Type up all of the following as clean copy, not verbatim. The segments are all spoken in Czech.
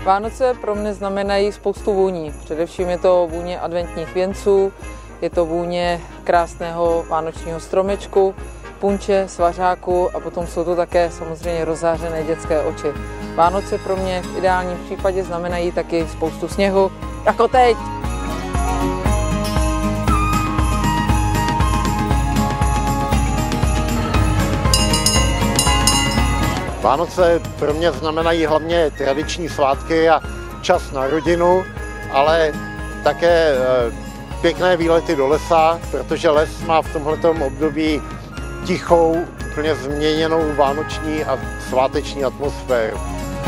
Vánoce pro mě znamenají spoustu vůní. Především je to vůně adventních věnců, je to vůně krásného vánočního stromečku, punče, svařáku a potom jsou to také samozřejmě rozzářené dětské oči. Vánoce pro mě v ideálním případě znamenají taky spoustu sněhu, jako teď. Vánoce pro mě znamenají hlavně tradiční svátky a čas na rodinu, ale také pěkné výlety do lesa, protože les má v tomhletom období tichou, úplně změněnou vánoční a sváteční atmosféru.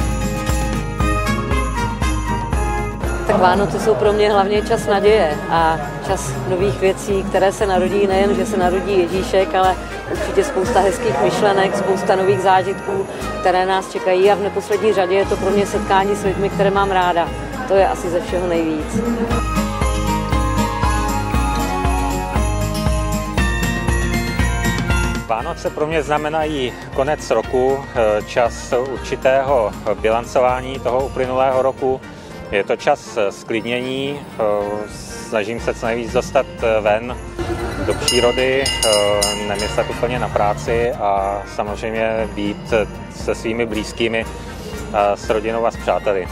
Tak Vánoce jsou pro mě hlavně čas naděje a čas nových věcí, které se narodí, nejen, že se narodí Ježíšek, ale určitě spousta hezkých myšlenek, spousta nových zážitků, které nás čekají a v neposlední řadě je to pro mě setkání s lidmi, které mám ráda. To je asi ze všeho nejvíc. Vánoce pro mě znamenají konec roku, čas určitého bilancování toho uplynulého roku. Je to čas sklidnění, snažím se co nejvíc dostat ven do přírody, nemyslet úplně na práci a samozřejmě být se svými blízkými, s rodinou a s přáteli.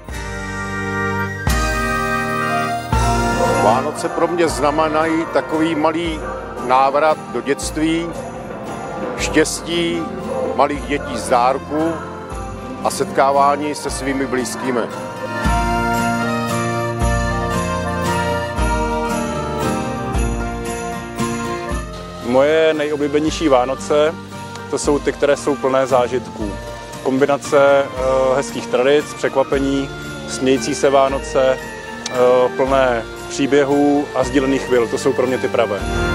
Vánoce pro mě znamenají takový malý návrat do dětství, štěstí, malých dětí z dárku a setkávání se svými blízkými. Moje nejoblíbenější Vánoce, to jsou ty, které jsou plné zážitků. Kombinace hezkých tradic, překvapení, smějící se Vánoce, plné příběhů a sdílených chvil, to jsou pro mě ty pravé.